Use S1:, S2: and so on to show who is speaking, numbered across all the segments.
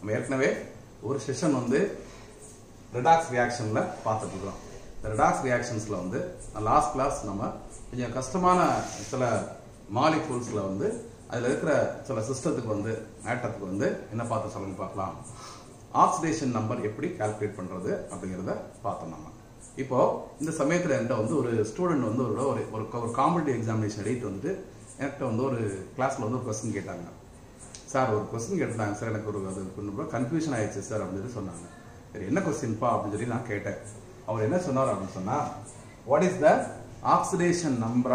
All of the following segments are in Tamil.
S1: நம்ம ஏற்கனவே ஒரு செஷன் வந்து redox reactionல பார்த்துட்டு இருக்கோம். இந்த redox reactionsல வந்து லாஸ்ட் கிளாஸ் நம்ம கொஞ்சம் கஷ்டமான சில மாலிகூல்ஸ்ல வந்து அதுல இருக்கிற சில சிஸ்டத்துக்கு வந்து ஆட்டத்துக்கு வந்து என்ன பார்த்து சொல்லுங்க பார்க்கலாம். ஆக்சிடேஷன் நம்பர் எப்படி கால்குலேட் பண்றது அப்படிங்கறத பார்த்தோம் நம்ம. இப்போ இந்த சமயத்துல என்கிட்ட வந்து ஒரு ஸ்டூடெண்ட் வந்து ஒரு காம்படிட்டிவ் எக்ஸாமினேஷன் எழுதிட்டு வந்துட்டு என்கிட்ட வந்து ஒரு கிளாஸ்ல வந்து ஒரு கொஸ்டின் கேட்டாங்க. சார் ஒரு கொஸ்டின் கேட்டாங்க சார், எனக்கு ஒரு அது கொஞ்சம் கன்ஃபியூஷன் ஆயிடுச்சு சார் அப்படின்னு சொன்னாங்க. சரி என்ன கொஸ்டின்பா அப்படின்னு சொல்லி நான் கேட்டேன். அவர் என்ன சொன்னார் அப்படின்னு சொன்னா, what is the oxidation number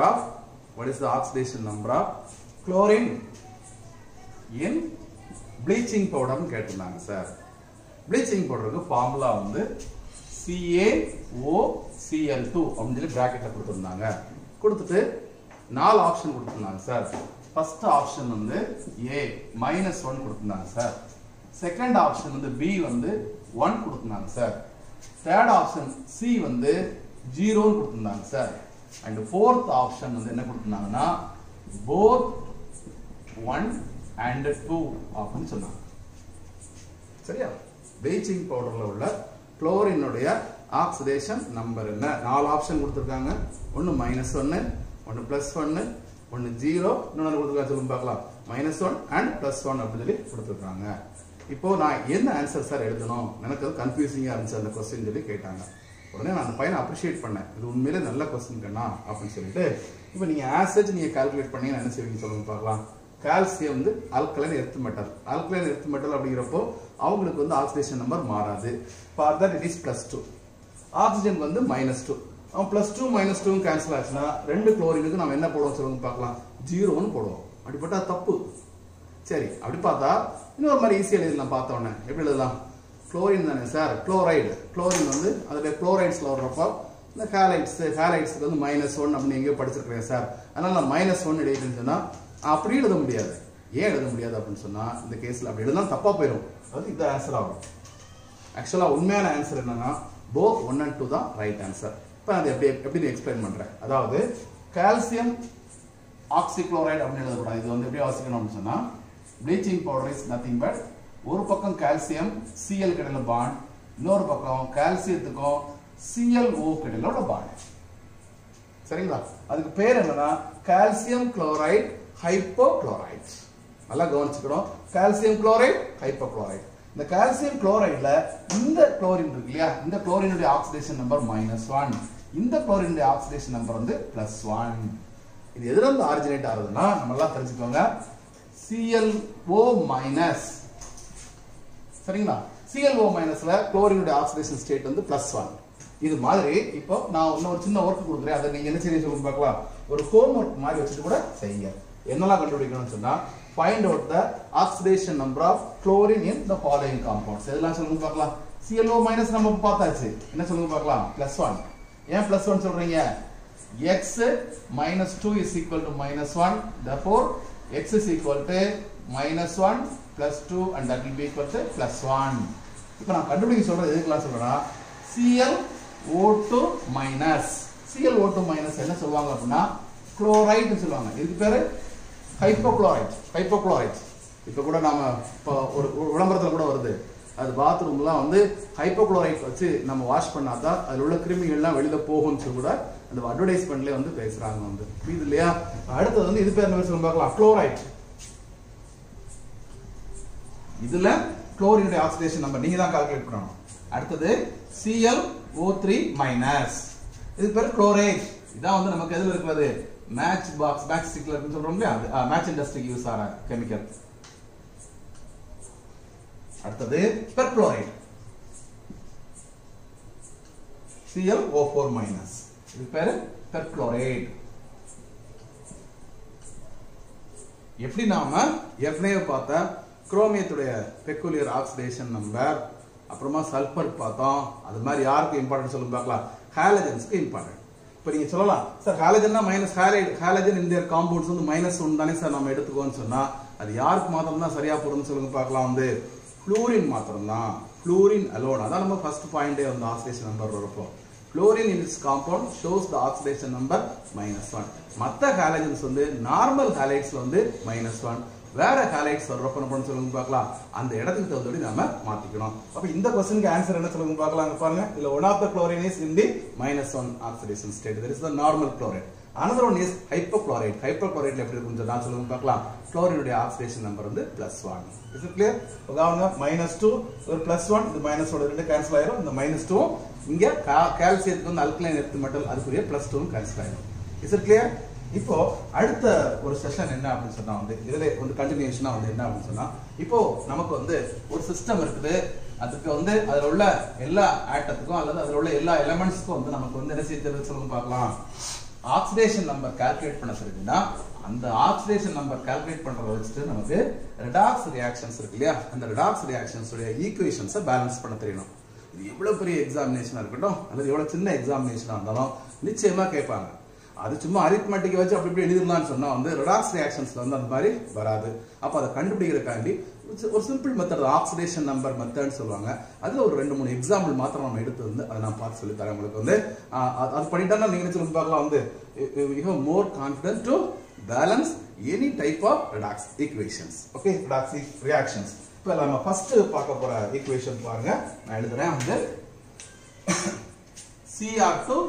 S1: of chlorine in bleaching பவுடர்னு கேட்டிருந்தாங்க சார். ப்ளீச்சிங் பவுடருக்கு ஃபார்முலா வந்து CaOCl2 அப்படின்னு சொல்லி பிராக்கெட்ல கொடுத்துருந்தாங்க. கொடுத்துட்டு 4 ஆப்ஷன் கொடுத்துருந்தாங்க சார். ஃபர்ஸ்ட் ஆப்ஷன் வந்து A -1 கொடுத்துருந்தாங்க சார். செகண்ட் ஆப்ஷன் வந்து B வந்து 1 கொடுத்துருந்தாங்க சார். தேர்ட் ஆப்ஷன் C வந்து 0 கொடுத்துருந்தாங்க சார். அண்ட் ஃபோர்த் ஆப்ஷன் வந்து என்ன கொடுத்துருந்தாங்கன்னா both 1 and 2 அப்படின்னு சொன்னாங்க. சரியா? ப்ளீச்சிங் பவுடர்ல உள்ள குளோரினுடைய ஆக்சிடேஷன் நம்பர் என்ன? 4 ஆப்ஷன் கொடுத்துருக்காங்க. ஒன்னு -1, ஒன்னு +1, ஒன்னு 0, இன்னொன்னு கொடுத்துருக்காங்க சொல்லுங்க பார்க்கலாம். -1 and +1 அப்படின்னு சொல்லி கொடுத்துருக்காங்க. இப்போ நான் என்ன ஆன்சர் சார் எழுதணும், எனக்கு அது கன்ஃபியூசிங்கா இருந்துச்சு அந்த கொஸ்டின் சொல்லி கேட்டாங்க. உடனே நான் அந்த பையனை அப்ரிஷியேட் பண்ணேன், இது உண்மையிலே நல்ல கொஸ்டின் கண்ணா அப்படின்னு சொல்லிட்டு. இப்போ நீங்க ஆசேஜ் நீங்க கால்குலேட் பண்ணி என்ன செய்வீங்க சொல்லுங்க பார்க்கலாம். கால்சியம் வந்து alkaline earth metal. Alkaline earth metal அப்படிங்கிறப்போ அவங்களுக்கு வந்து ஆக்சிடேஷன் நம்பர் மாறாது. For that it is +2. Oxygen வந்து -2. அவன் +2 -2 கேன்சல் ஆச்சுன்னா ரெண்டு குளோரினுக்கு நம்ம என்ன போடுவோம் சொல்லுங்க பார்க்கலாம், 0ன்னு போடுவோம். அப்படிப்பட்ட தப்பு. சரி, அப்படி பார்த்தா இன்னொரு மாதிரி ஈஸியாக எழுதலாம். பார்த்தோன்னே எப்படி எழுதலாம்? குளோரின் தானே சார், குளோரைடு. குளோரின் வந்து அதோடைய குளோரைட்ஸ்ல வர்றப்போ இந்த ஹேலைட்ஸ்க்கு வந்து -1 அப்படின்னு எங்கேயோ படிச்சிருக்கிறேன் சார். அதனால நான் -1 எழுதிட்டுன்னு சொன்னா அப்படி எழுத முடியாது. ஏன் எழுத முடியாது அப்படின்னு சொன்னா இந்த கேஸ்ல அப்படி எழுதினா தப்பா போயிடும். அது இந்த ஆன்சர் ஆகும். ஆக்சுவலா உண்மையான ஆன்சர் என்னன்னா both 1 and 2 தான் ரைட் ஆன்சர். இப்போ அதை எப்படி எக்ஸ்பிளைன் பண்றேன். அதாவது கால்சியம் ஆக்சிக்ளோரைடு அப்படின்னு எழுதக்கூடாது. இது வந்து எப்படி வாசிக்கணும் அப்படின்னு சொன்னா, bleaching powder is nothing but ஒரு பக்கம் கால்சியம் Cl கிடையில பாண்ட், இன்னொரு பக்கம் கால்சியத்துக்கும் ClO கிடையில உள்ள பாண்ட். சரிங்களா? அதுக்கு பேர் என்னன்னா கால்சியம் குளோரைடு ஹைப்போகுளோரைடு. நல்லா கவனிச்சுக்கணும். Calcium chloride hypochlorite. இந்த கால்சியம் குளோரைடுல இந்த குளோரின் இருக்கு இல்லையா, இந்த குளோரினுடைய ஆக்சிடேஷன் நம்பர் -1, இந்த குளோரினுடைய ஆக்சிடேஷன் நம்பர் வந்து +1. இது எதுல இருந்து ஆரிஜினேட் ஆகுதுன்னா நம்ம எல்லாம் தெரிஞ்சுக்கோங்க, ClO-. சரிங்களா? ClO-ல குளோரினுடைய ஆக்சிடேஷன் ஸ்டேட் வந்து +1. இது மாதிரி இப்போ நான் இன்னொரு சின்ன ஒர்க் கொடுக்குறேன். அதை நீங்க என்ன செய்ய சொல்லுங்க பார்க்கலாம். ஒரு ஹோம் ஒர்க் மாதிரி வச்சுட்டு கூட செய்யுங்க. என்னெல்லாம் கண்டுபிடிக்கணும்னு சொன்னா, find out the oxidation number of chlorine in the following compounds. இதெல்லாம் சொல்லுங்க பார்க்கலாம். ClO- நம்ம பார்த்தாச்சு. என்ன சொல்லுங்க பார்க்கலாம்? +1. ஏன் +1 சொல்றீங்க? X -2 is equal to -1. Therefore X is equal to -1 +2 and that will be equal to +1. இப்போ நான் கண்டுபிடிக்க சொல்றது எதுக்கெல்லாம் சொல்றேன்னா, ClO2-. ClO2- என்ன சொல்லுவாங்க அப்படின்னா குளோரைடு சொல்லுவாங்க. இதுக்கு பேரு ஹைப்போகுளோரைட். இப்போ கூட நாம ஒரு விளம்பரத்தில் கூட வருது, அது பாத்ரூம்லாம் வந்து ஹைப்போகுளோரைட் வச்சு நம்ம வாஷ் பண்ணாதான் அதில் உள்ள கிருமிகள்லாம் வெளியில போகும்னு சொல்லி கூட அந்த அட்வர்டைஸ்மெண்ட்ல வந்து பேசுறாங்க வந்து. இது இல்லையா? அடுத்தது வந்து இது பேர் என்ன சொல்லுங்க பார்க்கலாம், குளோரைட். இதுல குளோரினுடைய ஆக்சிடேஷன் நம்பர் நீங்க தான் கால்குலேட் பண்ணணும். அடுத்தது ClO3-. இது பேர் குளோரேட். இதான் வந்து நமக்கு எதுல இருக்கிறது, மேட்ச் ஸ்டிக்ல சொல்றோம் இல்லையா, மேட்ச் இண்டஸ்ட்ரிக்கு யூஸ் ஆகிற கெமிக்கல். அடுத்தது பெர்குளோரைட், ClO4-. இது பேரு பெர்குளோரைட். எப்படி நாம ஏற்கனவே பார்த்த குரோமியத்துடைய பெக்குலியர் ஆக்சிடேஷன் நம்பர், அப்புறமா சல்பர் பார்த்தோம். அது மாதிரி யாருக்கு இம்பார்ட்டன்ட் சொல்லுங்க பார்க்கலாம், ஹாலஜன்ஸ்க்கு இம்பார்ட்டன்ட். இப்போ நீங்க சொல்லலாம் சார் ஹாலஜன்னா ஹாலஜன் இந்த காம்பவுண்ட்ஸ் வந்து -1 தானே சார் நம்ம எடுத்துக்கோன்னு சொன்னா அது யாருக்கு மாத்திரம் தான் சரியா போடுன்னு சொல்லுங்க பார்க்கலாம். வந்து ஃப்ளூரின் மாத்திரம் தான், ஃப்ளூரின் அலோன். அதான் நம்ம ஃபர்ஸ்ட் பாயிண்டே வந்து ஆக்சிடேஷன் நம்பர் வரப்போ fluorine in its compound shows the oxidation number -1. மற்ற ஹாலஜன்ஸ் வந்து நார்மல் ஹாலைட்ஸ்ல வந்து -1, வேற ஹாலைட்ஸ் வர்றப்ப என்ன பண்ண சொல்லுங்க பார்க்கலாம், அந்த இடத்துக்கு தகுந்தபடி நாம மாத்திக்கணும். அப்ப இந்த क्वेश्चनக்கு ஆன்சர் என்ன சொல்லுங்க பார்க்கலாம். பாருங்க, இதுல one of the chlorine is in the -1 oxidation state. That is the normal chloride. Another one is hypochlorite. Hypochlorite எப்படி இருக்குன்னு சொன்னா சொல்லுங்க பார்க்கலாம். chlorine உடைய oxidation number வந்து +1. Is it clear? பாருங்க -2 ஒரு +1 இது -1 ரெண்டு கேன்சல் ஆயிரும். இந்த -2 இங்க கால்சியத்துக்கு வந்து அல்கலைன் எர்த் மெட்டல் அதுக்குரிய +2 கேன்சல் ஆயிரும். Is it clear? இப்போ அடுத்த ஒரு செஷன் என்ன அப்படின்னு சொன்னா வந்து இதுல வந்து கண்டினியூஷனா வந்து என்ன அப்படின்னு சொன்னா, இப்போ நமக்கு வந்து ஒரு சிஸ்டம் இருக்குது. அதுக்கு வந்து அதுல உள்ள எல்லா ஆட்டத்துக்கும் அல்லது அதுல உள்ள எல்லா எலிமெண்ட்ஸ்க்கும் வந்து நமக்கு வந்து என்ன செய்ய சொல்லுங்க பார்க்கலாம், ஆக்சிடேஷன் நம்பர் கால்குலேட் பண்ண சொல்லிட்டுனா அந்த ஆக்சிடேஷன் நம்பர் கால்குலேட் பண்றத வச்சுட்டு நமக்கு ரெடாக்ஸ் ரியாக்ஷன்ஸ் இருக்கு இல்லையா, அந்த ரெடாக்ஸ் ரியாக்ஷன்ஸ் உடைய ஈக்குவேஷன்ஸை பேலன்ஸ் பண்ண தெரியணும். இது எவ்வளவு பெரிய எக்ஸாமினேஷனா இருக்கட்டும் அல்லது எவ்வளவு சின்ன எக்ஸாமினேஷனா இருந்தாலும் நிச்சயமா கேட்பாங்க. அது சும்மா அரித்மெட்டிக் வச்சு அப்படி இப்படி எழுதிடலாம்னு சொன்னா வந்து ரெடாக்ஸ் ரியாக்ஷன்ஸ்ல வந்து அந்த மாதிரி வராது. அப்ப அதை கண்டுபிடிக்கிறதுக்காண்டி ஒரு சிம்பிள் மெத்தட் ஆக்சிடேஷன் நம்பர் மெத்தட்னு சொல்லுவாங்க. அதுல ஒரு 2-3 எக்ஸாம்பிள் மாத்திரம் நம்ம எடுத்து வந்து அதை நான் பார்த்து சொல்லி தரேன் உங்களுக்கு வந்து. அது பண்ணிட்டா நீங்க சொல்லுங்க பார்க்கலாம் வந்து you have more confidence to balance any type of redox equations. Okay, redox reactions. இப்போ நம்ம ஃபர்ஸ்ட் பார்க்க போற ஈக்குவேஷன் பாருங்க, நான் எழுதுறேன் வந்து Cr2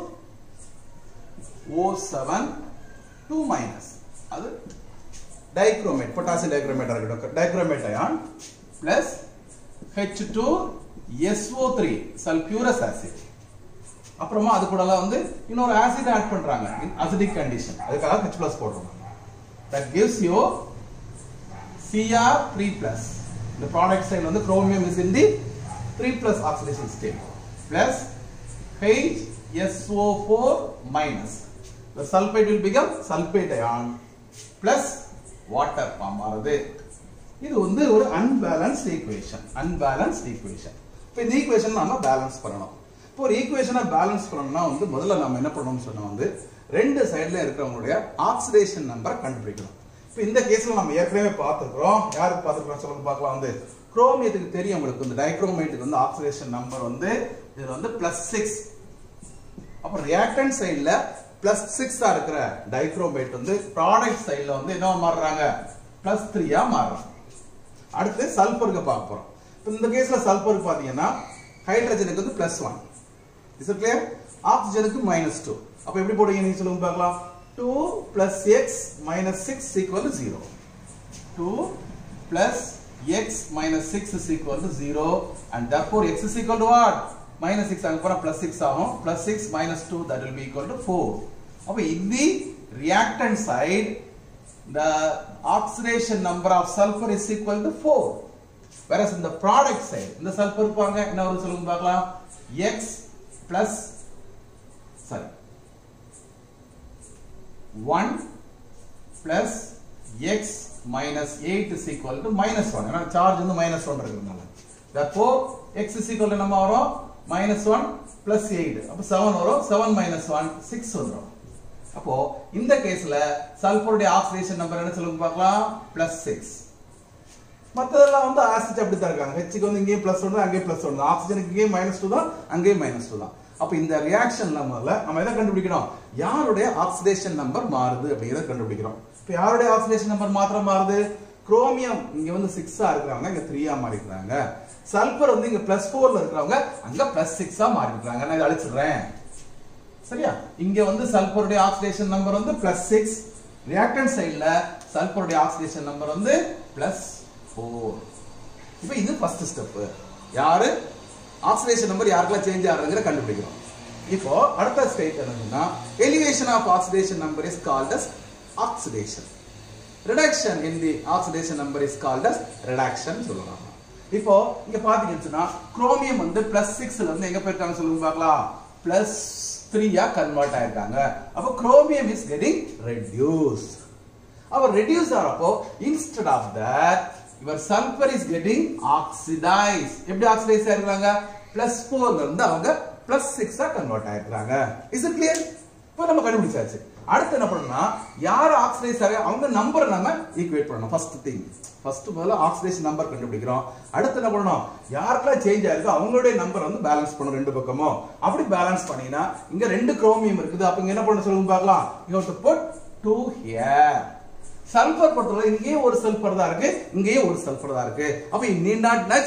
S1: O7 2- அது டைக்ரோமேட் பொட்டாசியம் டைக்ரோமேட் இருக்கட்டும், dichromate ion plus H2SO3 sulphurous acid. அப்புறமா அது கூட வந்து இன்னொரு ஆசிட் ஆட் பண்றாங்க இன் அசிடிக் கண்டிஷன், அதுக்காக H+ போடுறோம். that gives you Cr3+. the product side வந்து chromium is in the 3+ oxidation state plus HSO4-. the sulfate will become sulfate ion plus water form ஆகுது. இது வந்து ஒரு unbalanced equation. இப்போ இந்த ஈக்குவேஷன் நாம பேலன்ஸ் பண்ணணும். இப்போ ஒரு ஈக்குவேஷனை பேலன்ஸ் பண்ணணும்னா வந்து முதல்ல நாம என்ன பண்ணணும்னு சொன்னா வந்து ரெண்டு சைடுல இருக்கிறவங்களுடைய ஆக்சிடேஷன் நம்பர் கண்டுபிடிக்கணும். இப்போ இந்த கேஸ்ல நம்ம ஏற்கனவே பார்த்துக்கிறோம். யாருக்கு பார்த்துக்கிறோம் சொல்லுங்க பார்க்கலாம். வந்து குரோமியத்துக்கு தெரியும் உங்களுக்கு, இந்த டைக்ரோமேட்டுக்கு வந்து ஆக்சிடேஷன் நம்பர் வந்து இது வந்து +6. அப்புறம் ரியாக்டன்ட் சைடுல +6 இருக்கிற டைக்ரோமேட் வந்து ப்ராடக்ட் சைடுல வந்து என்ன மாறுறாங்க, +3 மாறுறாங்க. அடுத்து சல்பருக்கு பார்க்க போறோம். இப்போ இந்த கேஸ்ல சல்பருக்கு பாத்தீங்கன்னா ஹைட்ரஜனுக்கு வந்து +1. Is it clear? ஆக்சிஜனுக்கு -2. அப்ப எப்படி போடுவீங்க நீங்க சொல்லுங்க பார்க்கலாம். 2 + x - 6 = 0. 2 + x - 6 = 0 and therefore x is equal to what? -6 அங்க போனா +6 ஆகும். +6 - 2 that will be equal to 4. அப்ப in the reactant side the oxidation number of sulfur is equal to 4. whereas in the product side இந்த சல்பர் பாருங்க என்ன வரும் சொல்லுங்க பார்க்கலாம். x plus 1 plus x minus 8 is equal to -1. ஏன்னா சார்ஜ் வந்து -1 இருக்குறதுனால therefore x is equal to நம்ம வரும் -1 plus 8. அப்ப 7 வரும். 7 - 1 6 வரும். அப்போ இந்த கேஸ்ல சல்பருடைய ஆக்சிடேஷன் நம்பர் என்ன சொல்லுங்க பார்க்கலாம், +6. மத்ததெல்லாம் வந்து ஆசிட் அப்படி தான் இருக்காங்க. H க்கு வந்து இங்கே +1 அங்கே +1, ஆக்சிஜனுக்கு இங்கே -2 தான் அங்கே -2 தான். அப்ப இந்த ரியாக்ஷன்ல முதல்ல நம்ம எதை கண்டுபிடிக்கணும், யாருடைய ஆக்சிடேஷன் நம்பர் மாறுது அப்படிங்கறத கண்டுபிடிக்கிறோம். இப்போ யாருடைய ஆக்சிடேஷன் நம்பர் மாத்திரம் மாறுது, குரோமியம் இங்க வந்து 6 இருக்கிறவங்க இங்க 3 மாறி இருக்காங்க. சல்பர் வந்து இங்க +4 இருக்கிறவங்க அங்க +6 மாறி இருக்காங்க. நான் இத அழிச்சிடுறேன். சரியா? இங்க வந்து சல்பருடைய ஆக்சிடேஷன் நம்பர் வந்து +6, ரியாக்டன்ட் சைடுல சல்பருடைய ஆக்சிடேஷன் நம்பர் வந்து +4. இப்போ இது ஃபர்ஸ்ட் ஸ்டெப். யாரு ஆக்சிடேஷன் நம்பர் யாருக்கெல்லாம் சேஞ்ச் ஆகுறதுங்கற கண்டுபிடிக்கிறோம். இப்போ அடுத்த ஸ்டேட் என்னன்னா elevation of oxidation number is called as oxidation. reduction in the oxidation number is called as reduction சொல்லலாம். இப்போ இங்க பாத்தீங்கன்னா குரோமியம் வந்து +6 ல இருந்து எங்க போயிருக்காங்க சொல்லுங்க பார்க்கலாம், +3 ஆ கன்வர்ட் ஆயிருக்காங்க. அப்ப குரோமியம் is getting reduced. அவர் reduce ஆறப்போ instead of that your sulfur is getting oxidized. எப்படி ஆக்சிடைஸ் ஆயிருக்காங்க, +4 ல இருந்து அவங்க +6 ஆ கன்வர்ட் ஆயிருக்காங்க. is it clear? இப்போ நம்ம கண்டுபிடிச்சாச்சு. அடுத்து என்ன பண்ணனும்னா யார் ஆக்சிடைஸ் ஆக அவங்க நம்பரை நாம ஈக்குவேட் பண்ணனும். ஃபர்ஸ்ட் திங், ஃபர்ஸ்ட் முதல்ல ஆக்சிடேஷன் நம்பர் கண்டுபிடிக்கிறோம். அடுத்து என்ன பண்ணனும், யாருக்கெல்லாம் சேஞ்ச் ஆயிருக்கோ அவங்களுடைய நம்பர் வந்து பேலன்ஸ் பண்ணனும் ரெண்டு பக்கமும். அப்படி பேலன்ஸ் பண்ணினா இங்க ரெண்டு குரோமியம் இருக்குது. அப்ப இங்க என்ன பண்ணனும் சொல்லுங்க பார்க்கலாம், you have to put 2 here. Sulphur பொறுத்தவரை இங்கேயே ஒரு சல்பர் தான் இருக்கு, இங்கேயே ஒரு சல்பர் தான் இருக்கு. அப்ப need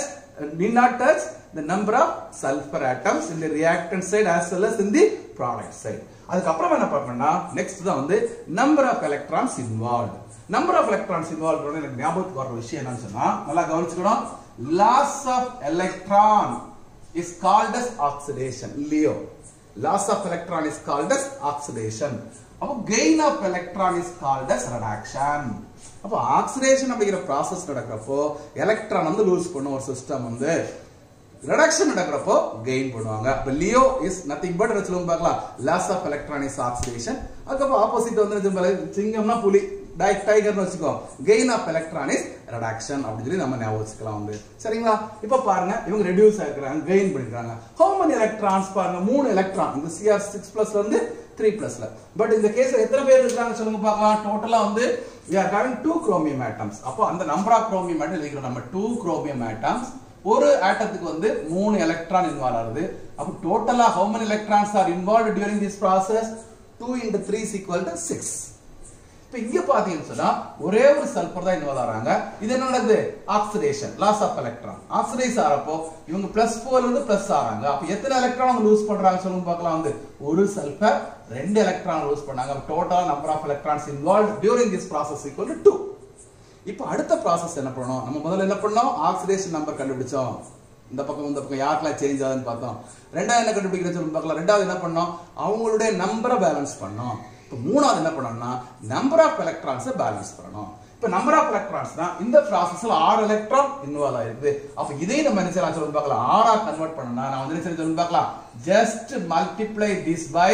S1: not touch the number of sulfur atoms in the reactant side as well as in the product side. அதுக்கு அப்புறம் என்ன பார்க்கணும்னா நெக்ஸ்ட் தான் வந்து number of electrons involved. number of electrons involved எனக்கு ஞாபகத்துக்கு வர விஷயம் என்னன்னு சொன்னா நல்லா கவனிச்சுக்கணும். loss of electron is called as oxidation. Leo, loss of electron is called as oxidation. அப்ப gain of electron is called as reduction. அப்ப ஆக்சிடேஷன் அப்படிங்கிற process நடக்கிறப்போ எலக்ட்ரான் வந்து லூஸ் பண்ணும் ஒரு சிஸ்டம் வந்து, ரிடக்ஷன் நடக்கிறப்போ கெயின் பண்ணுவாங்க. அப்ப லியோ இஸ் நதிங் பட் சொல்லுங்க பார்க்கலாம் loss of electron is oxidation. அதுக்கப்புறம் ஆப்போசிட் வந்து சிங்கம்னா புலி, டைகர்னு வச்சுக்கோ, gain of electron is reduction அப்படி சொல்லி நம்ம ஞாபகம் வச்சுக்கலாம் வந்து. சரிங்களா? இப்ப பாருங்க இவங்க ரெடியூஸ் ஆகிக்கிறாங்க, கெயின் பண்ணிக்கிறாங்க. how many electrons பாருங்க, 3 எலக்ட்ரான் இந்த Cr6+ வந்து 3+ல. பட் இந்த கேஸ்ல எத்தனை பேர் இருக்காங்க சொல்லுங்க பார்க்கலாம். டோட்டலா வந்து we are having 2 chromium atoms. அப்போ அந்த நம்பர் ஆஃப் chromium atom எழுதிக்கிறோம் நம்ம 2 chromium atoms. ஒரு ஆட்டத்துக்கு வந்து 3 எலக்ட்ரான் இன்வால்வ் ஆகுது. அப்ப டோட்டலா how many electrons are involved during this process? 2 × 3 = 6. இப்ப இங்க பாத்தீங்கன்னு சொன்னா ஒரே ஒரு சல்பர் தான் இன்வால்வ் ஆறாங்க. இது என்ன நடக்குது? Oxidation, loss of electron. Oxidise ஆறப்போ இவங்க +4 இருந்து பிளஸ் ஆறாங்க. அப்ப எத்தனை எலக்ட்ரான் அவங்க லூஸ் பண்றாங்க சொல்லுங்க பார்க்கலாம் வந்து. ஒரு சல்பர் 2 எலக்ட்ரான் லூஸ் பண்ணாங்க. Total number of electrons involved during this process = 2. இப்போ அடுத்த process என்ன பண்ணோம்? நம்ம முதல்ல என்ன பண்ணோம்? ஆக்சிடேஷன் நம்பர் கண்டுபிடிச்சோம். இந்த பக்கம் யாருக்கெல்லாம் சேஞ்ச் ஆகுதுன்னு பார்த்தோம். ரெண்டாவது என்ன கண்டுபிடிக்கிறேன்னு சொல்லி பார்க்கலாம். ரெண்டாவது என்ன பண்ணோம்? அவங்களுடைய நம்பரை பேலன்ஸ் பண்ணோம். இப்போ மூணாவது என்ன பண்ணோம்னா நம்பர் ஆஃப் எலக்ட்ரான்ஸை பேலன்ஸ் பண்ணணும். இப்போ நம்பர் ஆஃப் எலக்ட்ரான்ஸ் தான் இந்த ப்ராசஸ்ல 6 எலக்ட்ரான் இன்வால்வ் ஆயிருக்கு. அப்ப இதை நம்ம என்ன செய்யலாம் சொல்லி பார்க்கலாம். 6ஆ கன்வெர்ட் பண்ணனும்னா நான் வந்து என்ன செய்ய சொல்லி பார்க்கலாம். Just multiply this by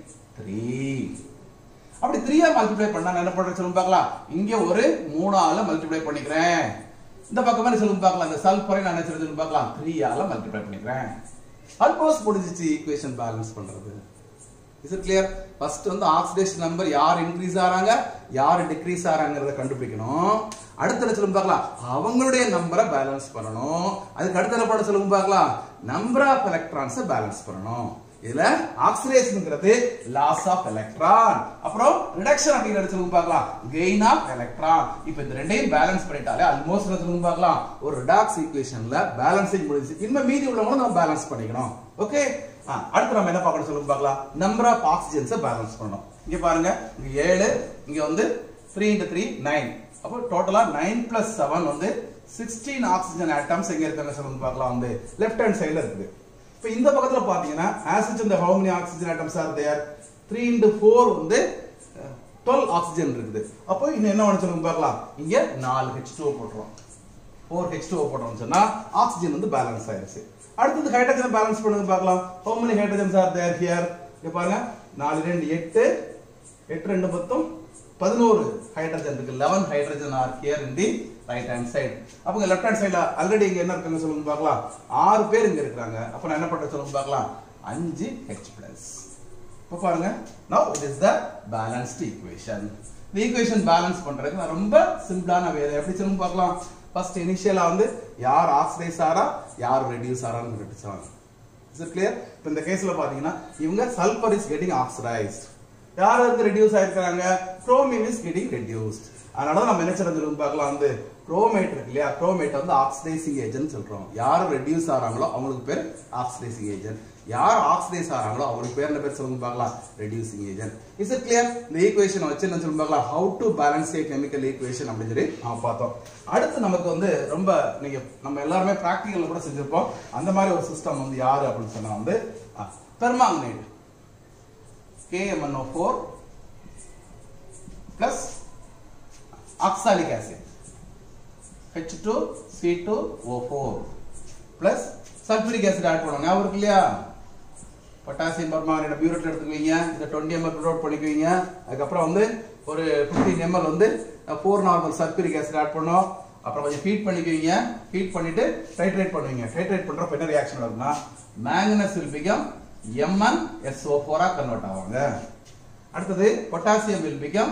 S1: 3. அப்படி 3ஆ மல்டிப்ளை பண்ணா என்ன பண்றேன்னு சொல்லி பார்க்கலாம். இங்க ஒரு 3ஆல மல்டிப்ளை பண்ணிக்கிறேன். இந்த பக்கம் என்ன சொல்லி பார்க்கலாம். இந்த சல்பரை நான் என்ன சொல்லி பார்க்கலாம். 3ஆல மல்டிப்ளை பண்ணிக்கிறேன். ஆல்மோஸ்ட் முடிஞ்சிச்சு ஈக்குவேஷன் பேலன்ஸ் பண்றது. Is it clear? First வந்து ஆக்சிடேஷன் நம்பர் யார் இன்க்ரீஸ் ஆறாங்க யார் டிக்ரீஸ் ஆறாங்கறத கண்டுபிடிக்கணும். அடுத்து என்ன சொல்லுங்க பார்க்கலாம். அவங்களுடைய நம்பரை பேலன்ஸ் பண்ணணும். அதுக்கு அடுத்து என்ன பண்ண சொல்லுங்க பார்க்கலாம். நம்பர் ஆஃப் எலக்ட்ரான்ஸை பேலன்ஸ் பண்ணணும். இதுல ஆக்சிடேஷன்ங்கிறது லாஸ் ஆஃப் எலக்ட்ரான், அப்புறம் ரிடக்ஷன் அப்படிங்கறது சொல்லுங்க பார்க்கலாம். Gain of electron. இப்போ இந்த ரெண்டையும் பேலன்ஸ் பண்ணிட்டாலே ஆல்மோஸ்ட் என்ன சொல்லுங்க பார்க்கலாம். ஒரு ரிடாக்ஸ் ஈக்குவேஷன்ல பேலன்சிங் முடிஞ்சு. இன்னும் மீதி உள்ளவங்க நம்ம பேலன்ஸ் பண்ணிக்கணும். ஓகே, அடுத்து நம்ம என்ன பார்க்கணும் சொல்லுங்க பார்க்கலாம். நம்பர் ஆஃப் ஆக்சிஜன்ஸை பேலன்ஸ் பண்ணணும். இங்க பாருங்க, இங்க 7, இங்க வந்து 3 × 3 9. அப்போ டோட்டலா 9 + 7 வந்து 16 ஆக்சிஜன் ஆட்டம்ஸ் எங்க இருக்காங்க சொல்லுங்க பார்க்கலாம். வந்து லெஃப்ட் ஹேண்ட் சைடுல இருக்குது. இப்போ இந்த பக்கத்துல பாத்தீங்கன்னா as such the how many oxygen atoms are there? 3 × 4 வந்து 12 ஆக்சிஜன் இருக்குது. அப்போ இன்னும் என்ன வேணும் சொல்லுங்க பார்க்கலாம். இங்க 4 H2O போடுறோம். 4 H2O போடுறோம்னு சொன்னா ஆக்சிஜன் வந்து பேலன்ஸ் ஆயிருச்சு. அடுத்து ஹைட்ரஜன் பேலன்ஸ் பண்ணுங்க பார்க்கலாம். how many hydrogens are there here? இங்க பாருங்க 4 2 8 8 2 மொத்தம் 11 ஹைட்ரஜன் இருக்கு. 11 hydrogen are here in the right hand side. அப்ப லெஃப்ட் ஹேண்ட் சைடுல ஆல்ரெடி இங்க என்ன இருக்குன்னு சொல்லுங்க பார்க்கலாம். 6 பேர் இங்க இருக்காங்க. அப்ப நான் என்ன பண்றேன் சொல்லுங்க பார்க்கலாம். 5 H+. இப்ப பாருங்க, now it is the balanced equation. இந்த ஈக்குவேஷன் பேலன்ஸ் பண்றதுக்கு நான் ரொம்ப சிம்பிளான வே எப்படி சொல்லுங்க பார்க்கலாம். ஃபர்ஸ்ட் இனிஷியலா வந்து யார் ஆக்சிடைஸ் ஆறா யார் ரெடியூஸ் ஆறான்னு கண்டுபிடிச்சாங்க. Is it clear? இப்போ இந்த கேஸ்ல பாத்தீங்கன்னா இவங்க சல்பர் இஸ் கெட்டிங் ஆக்சிடைஸ்ட். யார் வந்து ரெடியூஸ் ஆயிருக்காங்க? Chromium is getting reduced. அதனால நம்ம என்ன சொல்றோம் பார்க்கலாம். வந்து குரோமேட் இருக்கு இல்லையா, குரோமேட் வந்து ஆக்சிடைசிங் ஏஜென்ட் சொல்றோம். யார் ரெடியூஸ் ஆறாங்களோ அவங்களுக்கு பேர் ஆக்சிடைசிங் ஏஜென்ட். யார் ஆக்சிடைஸ் ஆறாங்களோ அவங்களுக்கு பேர் என்ன பேர் சொல்லுங்க பார்க்கலாம். Reducing agent. Is it clear? இந்த ஈக்குவேஷன் வச்சு என்ன சொல்லுங்க பார்க்கலாம். how to balance a chemical equation அப்படின்னு சொல்லி நாம பார்த்தோம். அடுத்து நமக்கு வந்து ரொம்ப நீங்க நம்ம எல்லாரும் பிராக்டிகல்ல கூட செஞ்சிருப்போம். அந்த மாதிரி ஒரு சிஸ்டம் வந்து யாரு அப்படின்னு சொன்னா வந்து permanganate KMnO4 plus oxalic acid H2C2O4 plus sulfuric acid add பண்ணுவோம். ஞாபகம் இருக்கு இல்லையா? பொட்டாசியம் பெர்மாங்கனேட் பியூரேட் எடுத்துக்குவீங்க. இத 20 ml பியூரேட் பண்ணிக்குவீங்க. அதுக்கு அப்புறம் வந்து ஒரு 15 ml வந்து 4 நார்மல் சல்ஃபியூரிக் ஆசிட் ஆட் பண்ணோம். அப்புறம் கொஞ்சம் ஹீட் பண்ணிக்குவீங்க. ஹீட் பண்ணிட்டு டைட்ரேட் பண்ணுவீங்க. டைட்ரேட் பண்றப்ப என்ன ரியாக்ஷன் வரும்னா manganese will become MnSO4 ஆ கன்வர்ட் ஆவாங்க. அடுத்து பொட்டாசியம் will become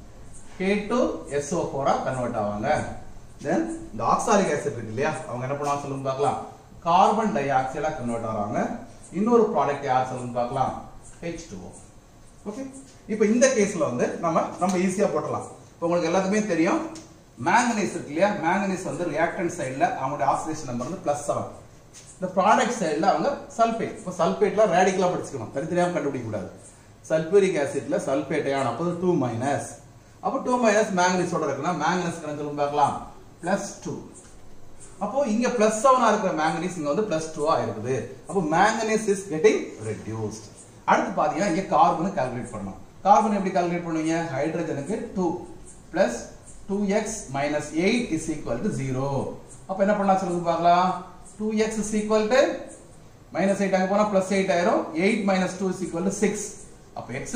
S1: K2SO4 ஆ கன்வர்ட் ஆவாங்க. then இந்த ஆக்சாலிக் ஆசிட் இருக்கு இல்லையா, அவங்க என்ன பண்ணுவாங்க சொல்லுங்க பார்க்கலாம். கார்பன் டை ஆக்சைடா கன்வர்ட் ஆவாங்க. இன்னொரு ப்ராடக்ட் யார் சொல்லுங்க பார்க்கலாம். H2O. ஓகே, இப்போ இந்த கேஸ்ல வந்து நம்ம ஈஸியா போடலாம். இப்போ உங்களுக்கு எல்லாத்துக்குமே தெரியும் manganese இருக்கு இல்லையா, manganese வந்து reactant சைடுல அவங்களுடைய ஆக்சிடேஷன் நம்பர் வந்து +7. இந்த ப்ராடக்ட் சைடுல அவங்க சல்பேட். இப்போ சல்பேட்ல ரேடிக்கலா படிச்சுக்கணும், தனித்தனியா கண்டுபிடிக்க கூடாது. சல்பூரிக் ஆசிட்ல சல்பேட் அயான் அப்போ 2-. அப்போ 2- manganese ஓட இருக்குன்னா manganese கணக்கு பார்க்கலாம் +2. அப்போ இங்க +7 இருக்கிற manganese இங்க வந்து +2 இருக்குது. அப்போ manganese is getting reduced. அடுத்து பாத்தீங்கன்னா இங்க கார்பன் கால்குலேட் பண்ணனும். கார்பன் எப்படி கால்குலேட் பண்ணுவீங்க? ஹைட்ரஜனுக்கு 2 + 2x - 8 = 0. அப்ப என்ன பண்ணலாம் சொல்லுங்க பார்க்கலாம். 2x = -8 அங்க போனா +8 ஆயிரும். 8 - 2 = 6. அப்ப x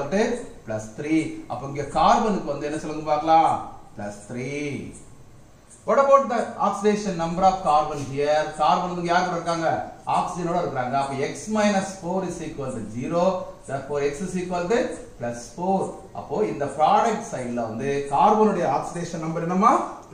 S1: +3. அப்ப இங்க கார்பனுக்கு வந்து என்ன சொல்லுங்க பார்க்கலாம்? +3. What about the oxidation number of carbon here? Carbon வந்து யார் கூட இருக்காங்க? ஆக்சிஜன் ஓட இருக்காங்க. அப்ப x - 4 = 0. therefore x +4. அப்போ இந்த ப்ராடக்ட் சைடுல வந்து கார்பனுடைய ஆக்சிடேஷன் நம்பர் என்னமா?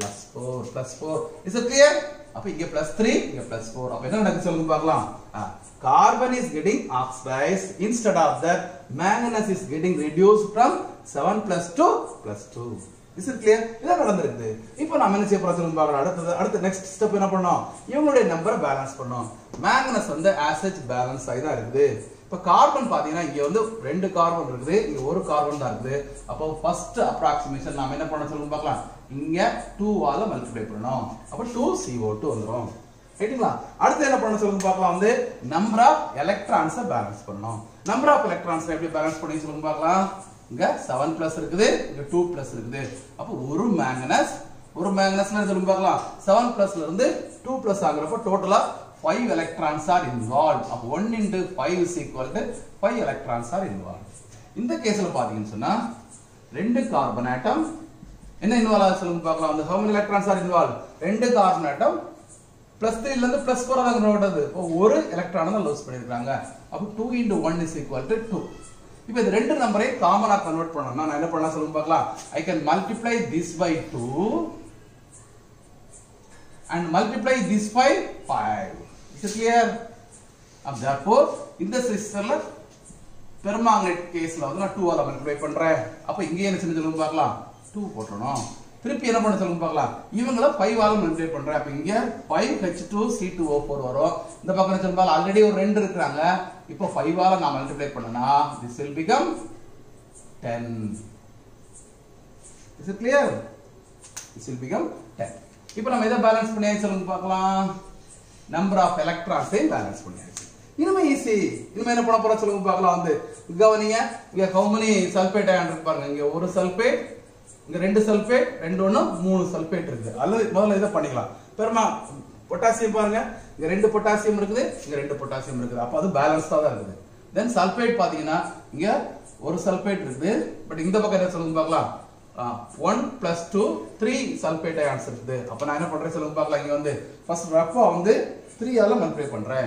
S1: +4. Is it clear? அப்ப இங்க +3 இங்க +4. அப்ப என்ன நடக்குது சொல்லுங்க பார்க்கலாம். Carbon is getting oxidized. Instead of that, manganese is getting reduced from 7 + 2 + 2. Is it clear? இதான் நடந்துருக்கு. இப்போ நாம என்ன செய்ய போறோம் சொல்லுங்க பார்க்கலாம். அடுத்து நெக்ஸ்ட் ஸ்டெப் என்ன பண்ணோம்? இவங்களுடைய நம்பரை பேலன்ஸ் பண்ணோம். manganese வந்து as such பேலன்ஸ் ஆகி தான் இருக்குது. இப்போ கார்பன் பாத்தீங்கன்னா இங்க வந்து 2 கார்பன் இருக்குது, இங்க ஒரு கார்பன் தான் இருக்குது. அப்போ ஃபர்ஸ்ட் அப்ராக்ஸிமேஷன் நாம என்ன பண்ண சொல்லுங்க பார்க்கலாம். இங்க 2 ஆல மல்டிப்ளை பண்ணனும். அப்ப 2CO2 வந்துரும். ரைட்டுங்களா? அடுத்து என்ன பண்ண சொல்லுங்க பார்க்கலாம். வந்து நம்பர் ஆஃப் எலக்ட்ரான்ஸை பேலன்ஸ் பண்ணனும். நம்பர் ஆஃப் எலக்ட்ரான்ஸ் எப்படி பேலன்ஸ் பண்ணி சொல்லுங்க பார்க்கலாம். இங்க 7+ இருக்குது, இங்க 2+ இருக்குது. அப்ப ஒரு manganese சொல்லுங்க பார்க்கலாம். 7+ இருந்து 2+ ஆகுறப்ப டோட்டலா 5 electrons are involved. அப்ப 1 × 5 = 5 electrons are involved. இந்த கேஸ்ல பாத்தீங்கன்னு சொன்னா 2 கார்பன் ஆட்டம் என்ன இன்வால்வ் ஆகுது சொல்லுங்க பார்க்கலாம். வந்து how many electrons are involved? 2 carbon atom +3 ல இருந்து +4 ஆக நோட்டது. அப்ப ஒரு எலக்ட்ரான் தான் லூஸ் பண்ணிருக்காங்க. அப்ப 2 × 1 = 2. இப்போ இந்த ரெண்டு நம்பரை காமனா கன்வர்ட் பண்ணனும்னா நான் என்ன பண்ணலாம் சொல்லுங்க பார்க்கலாம். I can multiply this by 2 and multiply this by 5. Is it clear? Therefore இந்த சிஸ்டர்ல பெர்மாங்கனேட் கேஸ்ல வந்து நான் 2 ஆல மல்டிப்ளை பண்றேன். அப்ப இங்க என்ன செஞ்சு சொல்லுங்க பார்க்கலாம். 2 போட்டுறணும். திருப்பி என்ன பண்ண சொல்லுங்க பார்க்கலாம். இவங்கள 5 ஆல மல்டிப்ளை பண்றேன். அப்ப இங்க 5H2C2O4 வரும். இந்த பக்கம் என்ன சொல்லுங்க ஆல்ரெடி ஒரு 2 இருக்காங்க. இப்போ 5 ஆல நான் மல்டிப்ளை பண்ணனா this will become 10. Is it clear? This will become 10. இப்போ நம்ம எதை பேலன்ஸ் பண்ணியாச்சு சொல்லுங்க பார்க்கலாம். நம்பர் ஆஃப் எலக்ட்ரான்ஸை பேலன்ஸ் பண்ணியாச்சு. இனிமே ஈஸி. இனிமே என்ன பண்ண போறோம் சொல்லுங்க பார்க்கலாம். வந்து கவனிங்க. இங்க how many சல்பேட் அயான் இருக்கு பாருங்க. இங்க ஒரு சல்பேட், இங்க 2 சல்பேட், 2 1 3 சல்பேட் இருக்கு. அல்லது முதல்ல இத பண்ணிக்கலாம். பெர்மா பொட்டாசியம் பாருங்க. இங்க 2 பொட்டாசியம் இருக்குது, இங்க 2 பொட்டாசியம் இருக்குது. அப்ப அது பேலன்ஸ்டா தான் இருக்குது. தென் சல்பேட் பாத்தீங்கன்னா இங்க ஒரு சல்பேட் இருக்குது. பட் இந்த பக்கம் என்ன சொல்லுங்க பார்க்கலாம். 1 + 2 3 சல்பேட் அயான்ஸ் இருக்குது. அப்ப நான் என்ன பண்றேன் சொல்லுங்க பார்க்கலாம். இங்க வந்து ஃபர்ஸ்ட் ரஃபா வந்து 3 ஆல மல்டிப்ளை பண்றேன்.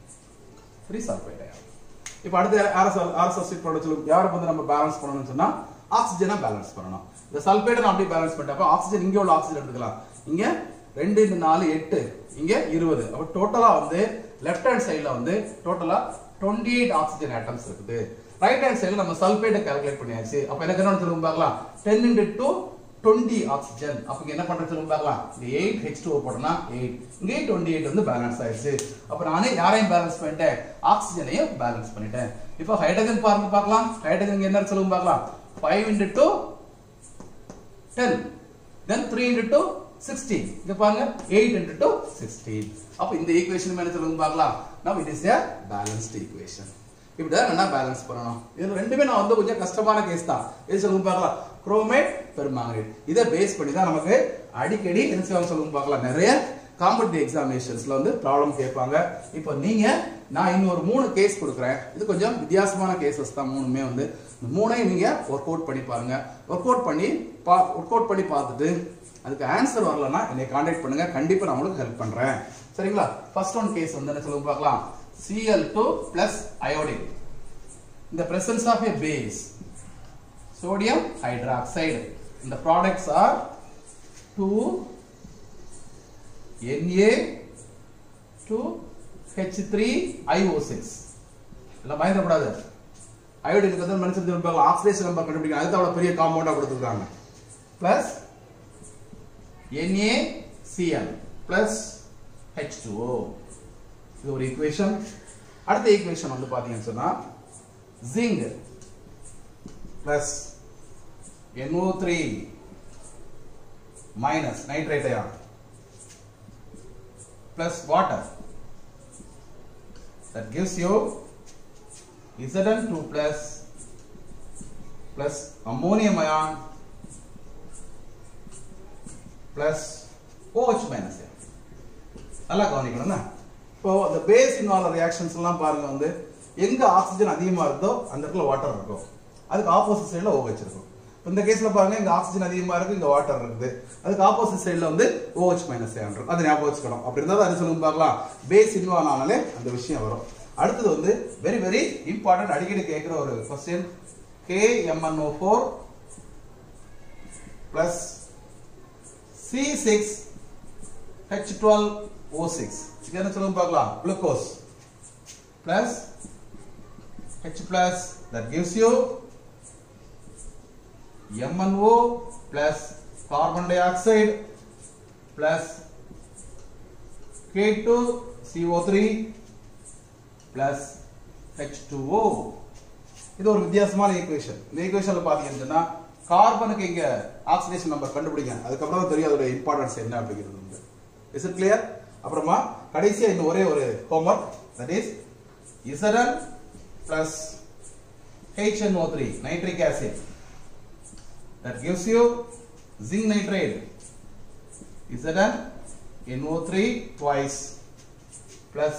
S1: 3 சல்பேட் அயான். இப்போ அடுத்து யார சப்ஸ்டிட்யூட் பண்ண சொல்லுங்க. யாரை வந்து நம்ம பேலன்ஸ் பண்ணனும்னு சொன்னா ஆக்ஸிஜனை பேலன்ஸ் பண்ணனும். இந்த சல்பேட்டை நான் அப்படியே பேலன்ஸ் பண்ணிட்டேன். அப்ப ஆக்ஸிஜன் இங்க உள்ள ஆக்ஸிஜன் எடுத்துக்கலாம். இங்க 2 × 4 8, இங்க 20. அப்ப டோட்டலா வந்து லெஃப்ட் ஹேண்ட் சைடுல வந்து டோட்டலா 28 ஆக்ஸிஜன் ஆட்டம்ஸ் இருக்குது. ரைட் ஹேண்ட் சைடுல நம்ம சல்பேட்டை கால்குலேட் பண்ணியாச்சு. அப்ப எனக்கு என்ன சொல்லுங்க பார்க்கலாம். 10 × 2 20 ஆக்ஸிஜன். அப்ப இங்க என்ன பண்றது சொல்லுங்க பார்க்கலாம். இந்த 8H2O போட்டனா 8, இங்க 28 வந்து பேலன்ஸ் ஆயிடுச்சு. அப்ப நானே யாரையும் பேலன்ஸ் பண்ணிட்டேன், ஆக்ஸிஜனையும் பேலன்ஸ் பண்ணிட்டேன். இப்போ ஹைட்ரஜன் பாருங்க பார்க்கலாம். ஹைட்ரஜன் என்ன சொல்லுங்க பார்க்கலாம். 5 × 2 10, then 3 × 2 16. இங்க பாருங்க 8 × 2 16. அப்ப இந்த ஈக்குவேஷன் என்ன சொல்லுங்க பார்க்கலாம். now it is a balanced equation. இப்படி தான் நான் பேலன்ஸ் பண்ணனும். இது ரெண்டுமே நான் வந்து கொஞ்சம் கஷ்டமான கேஸ் தான். இது சொல்லுங்க பார்க்கலாம். குரோமேட் பெர்மாங்கனேட் இத பேஸ் பண்ணி தான் நமக்கு அடிக்கடி என்ன செய்வாங்க சொல்லுங்க பார்க்கலாம். நிறைய காம்படிட்டிவ் எக்ஸாமினேஷன்ஸ்ல வந்து ப்ராப்ளம் கேட்பாங்க. இப்போ நீங்க நான் இன்னொரு 3 கேஸ் கொடுக்குறேன். இது கொஞ்சம் வித்தியாசமான கேசஸ் தான் மூணுமே. வந்து இந்த மூணையும் நீங்க ஒர்க் அவுட் பண்ணி பாருங்க. ஒர்க் அவுட் பண்ணி பார்த்துட்டு அதுக்கு ஆன்சர் வரலன்னா என்னை கான்டாக்ட் பண்ணுங்க. கண்டிப்பா நான் உங்களுக்கு ஹெல்ப் பண்றேன். சரிங்களா? ஃபர்ஸ்ட் ஒன் கேஸ் வந்து என்ன சொல்லுங்க பார்க்கலாம். Cl2 plus iodine in the presence of a base sodium hydroxide. And the products are 2Na2H3IO6. எல்லாம் பயந்துடக்கூடாது. அயோடினுக்கு வந்து மனுஷன் ஆக்சிடேஷன் நம்பர் கண்டுபிடிக்கணும். அதுதான் அவ்வளவு பெரிய காம்பவுண்டா கொடுத்துருக்காங்க. plus NaCl plus H2O. இது ஒரு ஈக்குவேஷன். அடுத்த ஈக்குவேஷன் வந்து பாத்தீங்கன்னு சொன்னா zinc plus NO3 minus nitrate ion plus water, that gives you Zn2 plus ammonium ion plus OH minus. நல்லா கவனிக்கணும்னா இப்போ அந்த பேஸ் இன்வால்வ் ரியாக்ஷன்ஸ் எல்லாம் பாருங்க வந்து எங்க ஆக்சிஜன் அதிகமா இருக்கோ அந்த இடத்துல வாட்டர் இருக்கும், அதுக்கு ஆப்போசிட் சைடுல OH இருக்கும். இந்த கேஸ்ல பாருங்க இங்க ஆக்சிஜன் அதிகமா இருக்கு, இங்க வாட்டர் இருக்குது, அதுக்கு ஆப்போசிட் சைடுல வந்து OH minus ion இருக்கும். அது ஞாபகம் வச்சுக்கணும். அப்படி இருந்தா அது சொல்லுங்க பார்க்கலாம், பேஸ் இன்வால்வ் ஆனாலே அந்த விஷயம் வரும். அடுத்தது வந்து வெரி வெரி இம்பார்ட்டன்ட், அடிக்கடி கேட்கிற ஒரு क्वेश्चन, KMnO4 plus C6H12O6. இது என்ன சொல்லுங்க பார்க்கலாம், glucose plus H plus, that gives you MnO plus carbon dioxide plus K2CO3 plus H2O. இது ஒரு வித்தியாசமான ஈக்குவேஷன். இந்த ஈக்குவேஷன்ல பாத்தீங்கன்னா கார்பனுக்கு இங்க ஆக்சிடேஷன் நம்பர் கண்டுபிடிங்க, அதுக்கு அப்புறம் தெரியும் அதோட இம்பார்ட்டன்ஸ் என்ன அப்படிங்கிறது. Is it clear? அப்புறமா கடைசியா இன்னும் ஒரே ஒரு homework, that is Zn plus HNO3 nitric acid, that gives you zinc nitrate ZnNO3 twice plus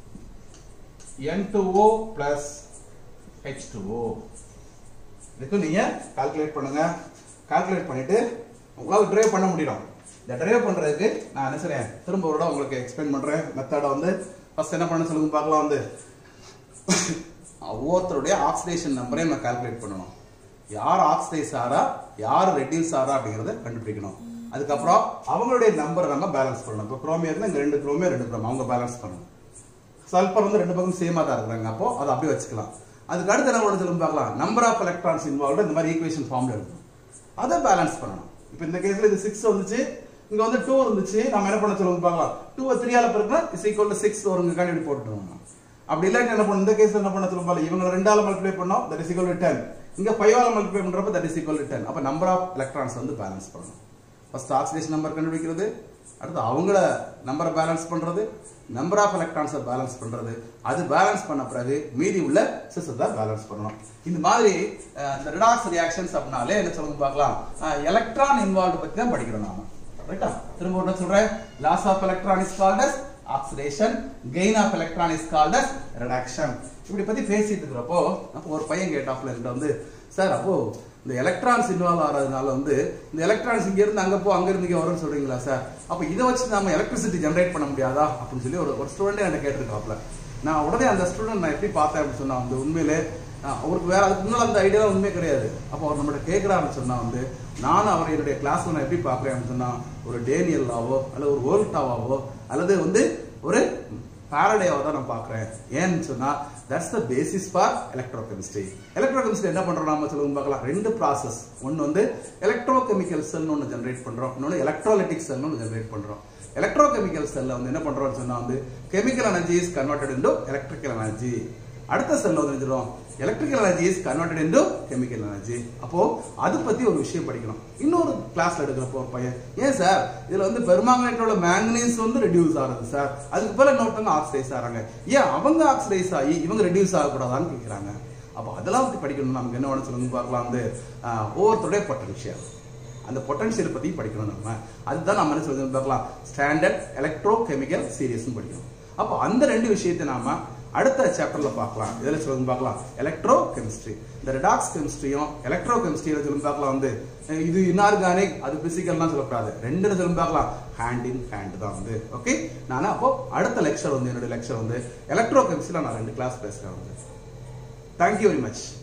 S1: N2O plus H2O. இதுக்கு நீங்க கால்குலேட் பண்ணுங்க. கால்குலேட் பண்ணிட்டு உங்களால டிரைவ் பண்ண முடியும். இந்த டிரைவ் பண்றதுக்கு நான் என்ன செய்றேன், திரும்ப ஒரு தடவை உங்களுக்கு எக்ஸ்பிளைன் பண்றேன். மெத்தட வந்து ஃபர்ஸ்ட் என்ன பண்ண சொல்லுங்க பார்க்கலாம். வந்து ஒவ்வொருத்தருடைய ஆக்சிடேஷன் நம்பரை நம்ம கால்குலேட் பண்ணணும். யார் ஆக்சிடைஸ் ஆறா யார் ரெடியூஸ் ஆறா அப்படிங்கறத கண்டுபிடிக்கணும். அதுக்கப்புறம் அவங்களுடைய நம்பர் நம்ம பேலன்ஸ் பண்ணணும். இப்போ குரோமியம்ல இங்க 2 குரோமியம் 2 குரோம் அவங்க பேலன்ஸ் பண்ணணும். சல்பர் வந்து ரெண்டு பக்கம் சேமா தான் இருக்காங்க, அப்போ அதை அப்படியே வச்சுக்கலாம். அதுக்கு அடுத்து என்ன பண்ண சொல்லுங்க பார்க்கலாம், நம்பர் ஆஃப் எலக்ட்ரான்ஸ் இன்வால்வ்டு இந்த மாதிரி ஈக்குவேஷன் ஃபார்ம்ல இருக்கும், அதை பேலன்ஸ் பண்ணணும். இப்போ இந்த கேஸ்ல இது 6 வந்துச்சு, இங்க வந்து 2 இருந்துச்சு, நம்ம என்ன பண்ண சொல்லுங்க பார்க்கலாம், 2 3 ஆல பெருக்கினா இஸ் ஈக்குவல் டு 6 வருங்க காண்டி போட்டுருவோம். அப்படி இல்லாட்டி என்ன பண்ண, இந்த கேஸ்ல என்ன பண்ண சொல்லுங்க பார்க்கலாம், இவங்க 2 ஆல மல்டிப்ளை பண்ணோம், தட் இஸ் ஈக்குவல் டு 10, இங்க 5 ஆல மல்டிப்ளை பண்றப்ப தட் இஸ் ஈக்குவல் டு 10. அப்ப நம்பர் ஆஃப் எலக்ட்ரான்ஸ் வந்து பேலன்ஸ் பண்ணணும். ஃபர்ஸ்ட் ஆக்சிடேஷன் நம்பர் கண்டுபிடிக்கிறது, அடுத்து அவங்கள நம்பரை பேலன்ஸ் பண்றது, நம்பர் ஆஃப் எலக்ட்ரான்ஸை பேலன்ஸ் பண்றது, அது பேலன்ஸ் பண்ண பிறகு மீதி உள்ள சிஸ்டத்தை பேலன்ஸ் பண்ணணும். இந்த மாதிரி இந்த ரிடாக்ஸ் ரியாக்ஷன்ஸ் அப்படினாலே என்ன சொல்லுங்க பார்க்கலாம், எலக்ட்ரான் இன்வால்வ் பத்தி தான் படிக்கிறோம் நாம. ரைட்டா? திரும்ப என்ன சொல்றேன், loss of electron is called as oxidation, gain of electron is called as reduction. இப்படி பத்தி பேசிட்டு இருக்கிறப்போ அப்போ ஒரு பையன் கேட்டாப்ல என்கிட்ட வந்து, சார் அப்போ இந்த எலக்ட்ரான்ஸ் இன்வால்வ் ஆகிறதுனால வந்து இந்த எலக்ட்ரான்ஸ் இங்க இருந்து அங்க போ, அங்க இருந்து இங்க வரும்னு சொல்றீங்களா சார், அப்ப இதை வச்சு நம்ம எலக்ட்ரிசிட்டி ஜெனரேட் பண்ண முடியாதா அப்படின்னு சொல்லி ஒரு ஸ்டூடெண்ட் என்ன கேட்டிருக்காப்ல. நான் உடனே அந்த ஸ்டூடெண்ட் நான் எப்படி பார்த்தேன் அப்படின்னு சொன்னா வந்து, உண்மையிலே அவருக்கு வேற அதுக்கு முன்னால அந்த ஐடியா உண்மையே கிடையாது. அப்போ அவர் நம்மகிட்ட கேட்கிறாருன்னு சொன்னா வந்து, நானும் அவர் என்னுடைய கிளாஸ்ல நான் எப்படி பார்க்கிறேன் அப்படின்னு சொன்னா, ஒரு டேனியல்லாவோ அல்லது ஒரு வோல்டாவாவோ அல்லது வந்து ஒரு பாரடேவாவோ தான் நான் பார்க்கிறேன். ஏன்னு சொன்னா that's the basis for electrochemistry. electrochemistry என்ன பண்றோம் நாம சொல்லுங்க பார்க்கலாம், ரெண்டு process. ஒன்னு வந்து electrochemical cell னு ஒன்னு ஜெனரேட் பண்றோம், இன்னொன்னு electrolytic cell னு ஒன்னு ஜெனரேட் பண்றோம். electrochemical cell வந்து என்ன பண்றோம்னு சொன்னா வந்து chemical energy is converted into electrical energy. அடுத்த செல்ல வந்து சொல்றோம் electrical energy is converted into chemical energy. அப்போ அது பத்தி ஒரு விஷயம் படிக்கணும். இன்னொரு கிளாஸ்ல எடுக்கிறப்போ ஒரு பையன், ஏன் சார் இதுல வந்து பெர்மாங்கனேட்டோட மேங்கனீஸ் வந்து ரெடியூஸ் ஆகுது சார், அதுக்கு பிறகு இன்னொருத்தவங்க ஆக்சிடைஸ் ஆறாங்க, ஏன் அவங்க ஆக்சிடைஸ் ஆகி இவங்க ரெடியூஸ் ஆகக்கூடாதான்னு கேட்கிறாங்க. அப்போ அதெல்லாம் பத்தி படிக்கணும். நமக்கு என்ன வேணும் சொல்லுங்க பார்க்கலாம், வந்து ஒவ்வொருத்தருடைய பொட்டன்ஷியல், அந்த பொட்டன்ஷியல் பத்தி படிக்கணும். நம்ம அதுதான் நம்ம என்ன சொல்லுங்க பார்க்கலாம், ஸ்டாண்டர்ட் எலக்ட்ரோ கெமிக்கல் சீரியஸ் படிக்கணும். அப்போ அந்த ரெண்டு விஷயத்தை நாம அடுத்த சாப்டர்ல பார்க்கலாம். இதெல்லாம் சொல்லுங்க பார்க்கலாம், எலக்ட்ரோ கெமிஸ்ட்ரி. இந்த ரிடாக்ஸ் கெமிஸ்ட்ரியும் எலக்ட்ரோ கெமிஸ்ட்ரியில சொல்லுங்க பார்க்கலாம், வந்து இது இன்ஆர்கானிக் அது பிசிக்கல்லாம் சொல்லக்கூடாது, ரெண்டு சொல்லுங்க பார்க்கலாம், ஹேண்ட் இன் ஹேண்ட் தான் வந்து. ஓகே, நான் அப்போ அடுத்த லெக்சர் வந்து என்னோட லெக்சர் வந்து எலக்ட்ரோ கெமிஸ்ட்ரியில நான் 2 கிளாஸ் பேசுறேன் வந்து. Thank you very much.